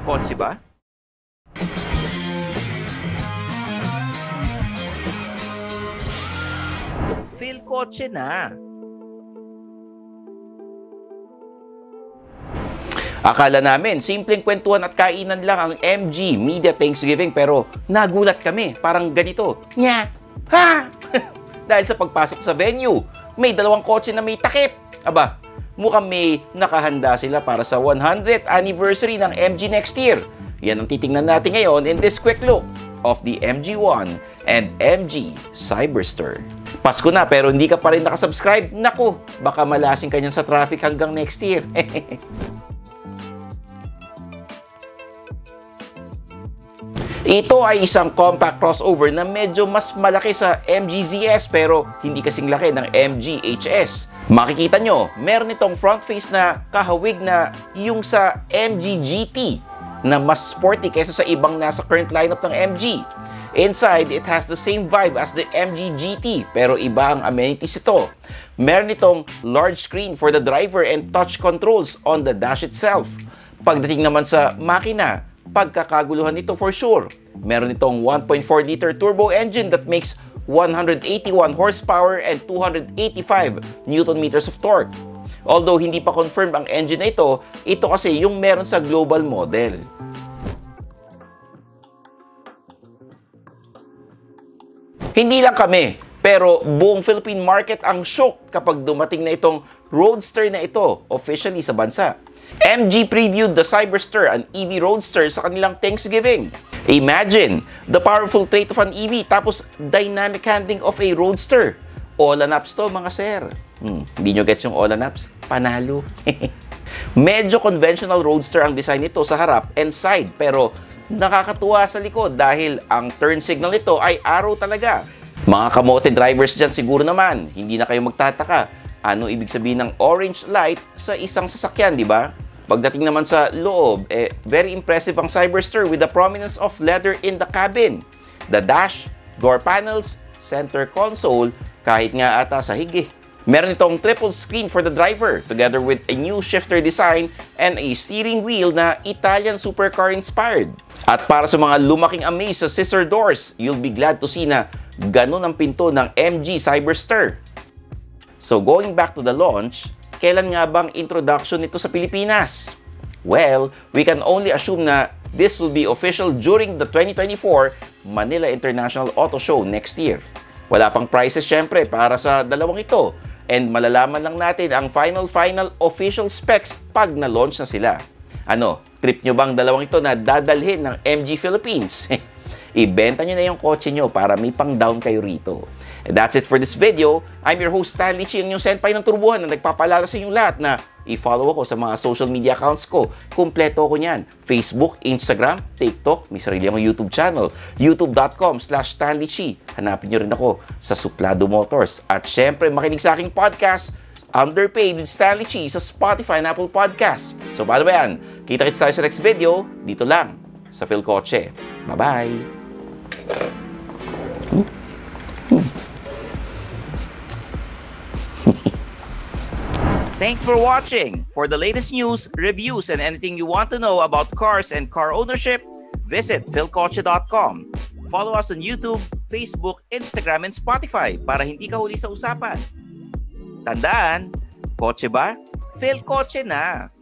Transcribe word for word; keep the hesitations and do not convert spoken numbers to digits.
Kotse ba? Phil Kotse na. Akala namin, simpleng kwentuhan at kainan lang ang M G Media Thanksgiving, pero nagulat kami, parang ganito. Nya! Ha! Dahil sa pagpasok sa venue, may dalawang kotse na may takip. Aba, mukhang may nakahanda sila para sa one hundredth anniversary ng M G next year. Yan ang titingnan natin ngayon in this quick look of the M G one and M G Cyberster. Pasko na pero hindi ka pa rin nakasubscribe? Naku, baka malasing ka niyan sa traffic hanggang next year. Ito ay isang compact crossover na medyo mas malaki sa M G Z S pero hindi kasing laki ng M G H S. Makikita nyo, meron itong front face na kahawig na yung sa M G G T na mas sporty kaysa sa ibang nasa current lineup ng M G. Inside, it has the same vibe as the M G G T pero iba ang amenities ito. Meron itong large screen for the driver and touch controls on the dash itself. Pagdating naman sa makina, pagkakaguluhan nito for sure. Meron itong one point four liter turbo engine that makes one hundred eighty-one horsepower and two hundred eighty-five newton meters of torque. Although hindi pa confirmed ang engine na ito, ito kasi yung meron sa global model. Hindi lang kami, pero buong Philippine market ang shock kapag dumating na itong roadster na ito officially sa bansa. M G previewed the Cyberster, an E V roadster, sa kanilang Thanksgiving. Imagine, the powerful trait of an E V tapos dynamic handling of a roadster. All-anaps to mga sir. Hmm, hindi nyo gets yung all-anaps? Panalo. Medyo conventional roadster ang design nito sa harap and side pero nakakatuwa sa likod dahil ang turn signal nito ay arrow talaga. Mga kamote drivers dyan siguro naman, hindi na kayo magtataka. Ano ibig sabihin ng orange light sa isang sasakyan, di ba? Pagdating naman sa loob, eh, very impressive ang Cyberster with the prominence of leather in the cabin. The dash, door panels, center console, kahit nga ata sa higi. Meron itong triple screen for the driver together with a new shifter design and a steering wheel na Italian supercar inspired. At para sa mga lumaking amaze sa scissor doors, you'll be glad to see na ganun ang pinto ng M G Cyberster. So going back to the launch, kailan nga bang introduction nito sa Pilipinas? Well, we can only assume na this will be official during the twenty twenty-four Manila International Auto Show next year. Wala pang prices syempre para sa dalawang ito. And malalaman lang natin ang final final official specs pag na-launch na sila. Ano, trip nyo bang dalawang ito na dadalhin ng M G Philippines? Ibenta nyo na yung kotse nyo para may pang-down kayo rito. And that's it for this video. I'm your host Stanley Chi, yung senpai ng turbuhan na nagpapaalala sa inyong lahat na i-follow ako sa mga social media accounts ko. Kumpleto ko niyan. Facebook, Instagram, TikTok, may sarili akong YouTube channel. youtube.com slash Stanley Chi. Hanapin nyo rin ako sa Suplado Motors. At syempre, makinig sa aking podcast, Underpaid with Stanley Chi sa Spotify and Apple Podcasts. So, paano ba yan? Kita-kits tayo sa next video, dito lang, sa Phil Kotse. Bye-bye! Thanks for watching. For the latest news, reviews, and anything you want to know about cars and car ownership, visit phil kotse dot com. Follow us on YouTube, Facebook, Instagram, and Spotify para hindi ka huli sa usapan. Tandaan, kotse ba? Phil Kotse na!